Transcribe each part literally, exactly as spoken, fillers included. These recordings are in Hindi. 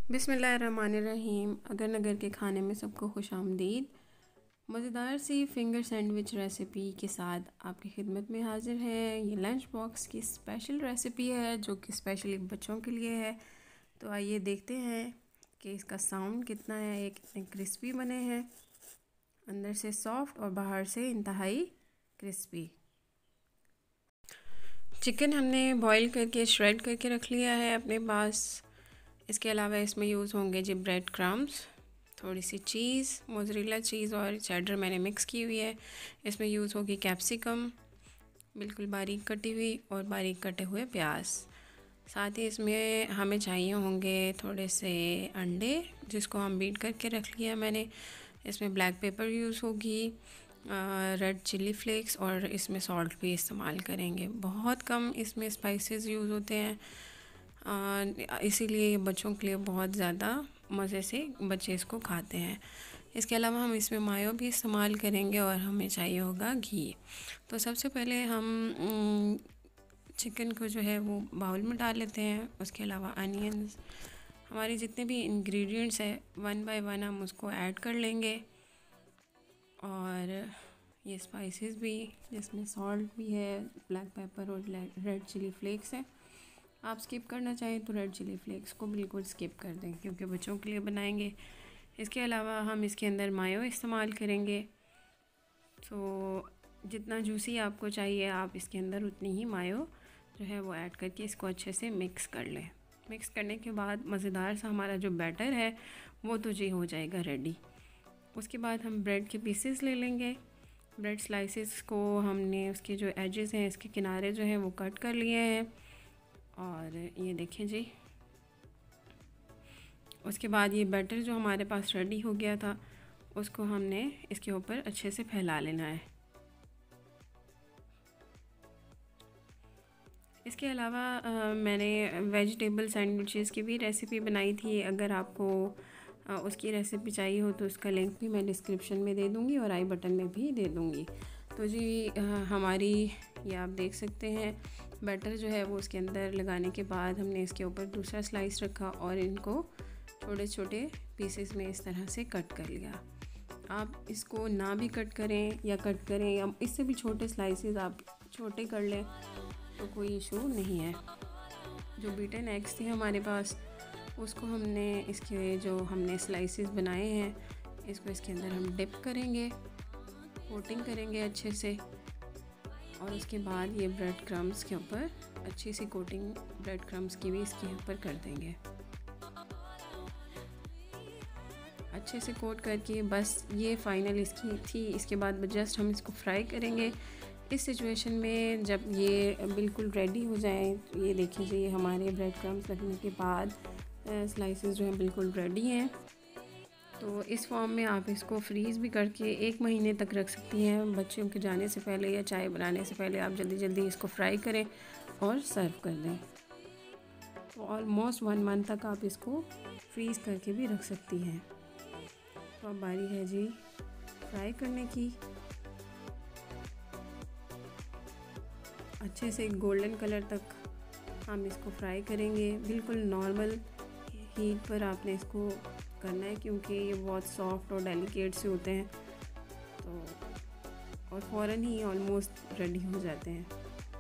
बिस्मिल्लाहिर्रहमानिर्रहीम। अगर नगर के खाने में सबको खुशामदीद। मज़ेदार सी फ़िंगर सैंडविच रेसिपी के साथ आपकी खिदमत में हाज़िर है। ये लंच बॉक्स की स्पेशल रेसिपी है जो कि स्पेशली बच्चों के लिए है। तो आइए देखते हैं कि इसका साउंड कितना है। ये कितने क्रिस्पी बने हैं, अंदर से सॉफ्ट और बाहर से इंतहाई क्रिस्पी। चिकन हमने बॉईल करके श्रेड करके रख लिया है अपने पास। इसके अलावा इसमें यूज़ होंगे जी ब्रेड क्रम्स, थोड़ी सी चीज़, मोज़रेला चीज़ और चेडर मैंने मिक्स की हुई है। इसमें यूज़ होगी कैप्सिकम बिल्कुल बारीक कटी हुई और बारीक कटे हुए प्याज। साथ ही इसमें हमें चाहिए होंगे थोड़े से अंडे जिसको हम बीट करके रख लिया मैंने। इसमें ब्लैक पेपर यूज़ होगी, रेड चिली फ्लेक्स और इसमें सॉल्ट भी इस्तेमाल करेंगे। बहुत कम इसमें स्पाइसेस यूज़ होते हैं, इसीलिए बच्चों के लिए बहुत ज़्यादा मज़े से बच्चे इसको खाते हैं। इसके अलावा हम इसमें मायो भी इस्तेमाल करेंगे और हमें चाहिए होगा घी। तो सबसे पहले हम चिकन को जो है वो बाउल में डाल लेते हैं। उसके अलावा अनियंस, हमारे जितने भी इंग्रेडिएंट्स हैं वन बाय वन हम उसको ऐड कर लेंगे। और ये स्पाइसेस भी, जिसमें सॉल्ट भी है, ब्लैक पेपर और रेड चिली फ्लेक्स है। आप स्किप करना चाहें तो रेड चिली फ्लेक्स को बिल्कुल स्किप कर दें क्योंकि बच्चों के लिए बनाएंगे। इसके अलावा हम इसके अंदर मायो इस्तेमाल करेंगे। तो जितना जूसी आपको चाहिए आप इसके अंदर उतनी ही मायो जो है वो ऐड करके इसको अच्छे से मिक्स कर लें। मिक्स करने के बाद मज़ेदार सा हमारा जो बैटर है वो तो जी हो जाएगा रेडी। उसके बाद हम ब्रेड के पीसेस ले लेंगे। ब्रेड स्लाइसेस को हमने उसके जो एजेस हैं, इसके किनारे जो हैं वो कट कर लिए हैं। और ये देखें जी, उसके बाद ये बैटर जो हमारे पास रेडी हो गया था उसको हमने इसके ऊपर अच्छे से फैला लेना है। इसके अलावा आ, मैंने वेजिटेबल सैंडविचेस की भी रेसिपी बनाई थी। अगर आपको आ, उसकी रेसिपी चाहिए हो तो उसका लिंक भी मैं डिस्क्रिप्शन में दे दूँगी और आई बटन में भी दे दूँगी। तो जी आ, हमारी ये आप देख सकते हैं बैटर जो है वो उसके अंदर लगाने के बाद हमने इसके ऊपर दूसरा स्लाइस रखा और इनको छोटे छोटे पीसेस में इस तरह से कट कर लिया। आप इसको ना भी कट करें या कट करें या इससे भी छोटे स्लाइसेस आप छोटे कर लें तो कोई इशू नहीं है। जो बीटन एग्स थे हमारे पास उसको हमने इसके जो हमने स्लाइसेस बनाए हैं इसको इसके अंदर हम डिप करेंगे, कोटिंग करेंगे अच्छे से। और उसके बाद ये ब्रेड क्रम्स के ऊपर अच्छी सी कोटिंग ब्रेड क्रम्स की भी इसके ऊपर कर देंगे। अच्छे से कोट करके बस ये फ़ाइनल इसकी थी। इसके बाद जस्ट हम इसको फ्राई करेंगे। इस सिचुएशन में जब ये बिल्कुल रेडी हो जाए, ये देखिए जी हमारे ब्रेड क्रम्स लगने के बाद स्लाइसेस जो हैं बिल्कुल रेडी हैं। तो इस फॉर्म में आप इसको फ्रीज़ भी करके एक महीने तक रख सकती हैं। बच्चों के जाने से पहले या चाय बनाने से पहले आप जल्दी जल्दी इसको फ्राई करें और सर्व कर दें। तो ऑलमोस्ट वन मंथ तक आप इसको फ्रीज़ करके भी रख सकती हैं। तो अब बारी है जी फ्राई करने की। अच्छे से गोल्डन कलर तक हम इसको फ्राई करेंगे। बिल्कुल नॉर्मल हीट पर आपने इसको करना है क्योंकि ये बहुत सॉफ्ट और डेलिकेट से होते हैं। तो और फ़ौरन ही ऑलमोस्ट रेडी हो जाते हैं।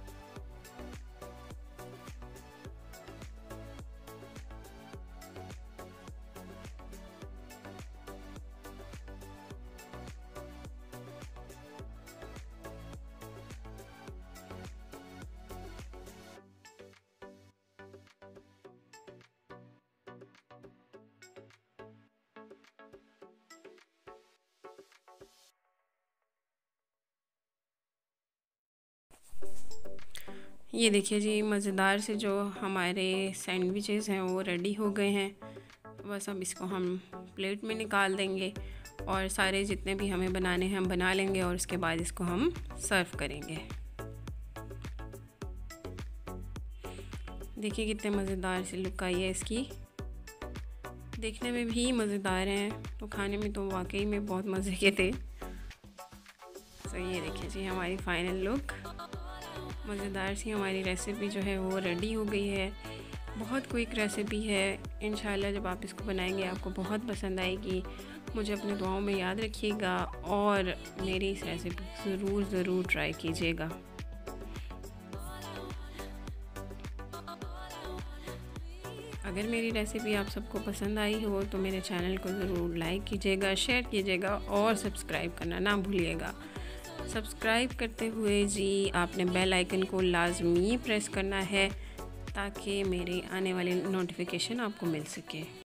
ये देखिए जी मज़ेदार से जो हमारे सैंडविचेस हैं वो रेडी हो गए हैं। बस अब इसको हम प्लेट में निकाल देंगे और सारे जितने भी हमें बनाने हैं हम बना लेंगे और उसके बाद इसको हम सर्व करेंगे। देखिए कितने मज़ेदार से लुक आई है इसकी। देखने में भी मज़ेदार हैं तो खाने में तो वाकई में बहुत मज़े के थे। तो ये देखिए जी हमारी फ़ाइनल लुक। मज़ेदार सी हमारी रेसिपी जो है वो रेडी हो गई है। बहुत क्विक रेसिपी है। इंशाल्लाह जब आप इसको बनाएंगे आपको बहुत पसंद आएगी। मुझे अपनी दुआओं में याद रखिएगा और मेरी इस रेसिपी ज़रूर ज़रूर ट्राई कीजिएगा। अगर मेरी रेसिपी आप सबको पसंद आई हो तो मेरे चैनल को ज़रूर लाइक कीजिएगा, शेयर कीजिएगा और सब्सक्राइब करना ना भूलिएगा। सब्सक्राइब करते हुए जी आपने बेल आइकन को लाजमी प्रेस करना है ताकि मेरी आने वाली नोटिफिकेशन आपको मिल सके।